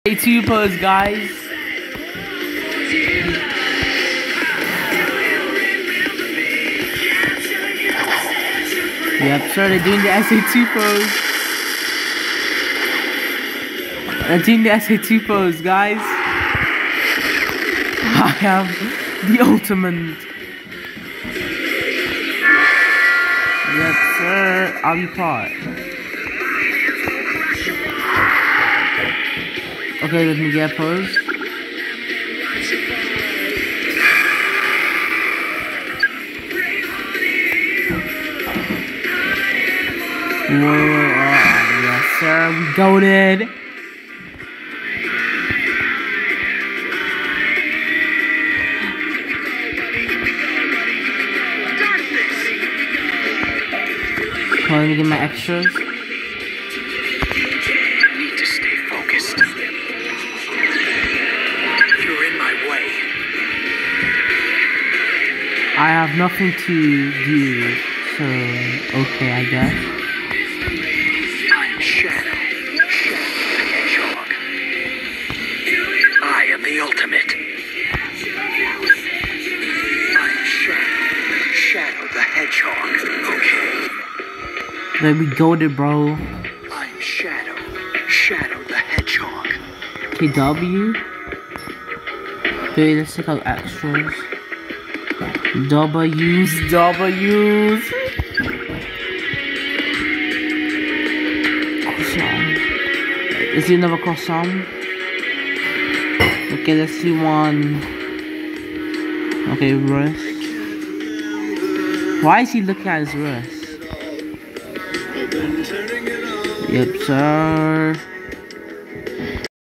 2 pose, guys. Yep, sure, they're doing the SA2 pose. They're doing the SA2 pose, guys. I am the ultimate. Yep, sir, I'll be part. Okay, let me get a pose. Whoa, yes sir, we goated. Let me get my extras. I need to stay focused. You're in my way. I have nothing to do, so okay, I guess. I'm Shadow. Shadow the Hedgehog. I am the ultimate. I'm Shadow. Shadow the Hedgehog. Okay. There we go, there, bro. I'm Shadow. Shadow the Hedgehog. KW. Dude, let's check out extras. W's. Croissant. Is there another croissant? Okay, let's see one. Okay, wrist. Why is he looking at his wrist? Yep, sir.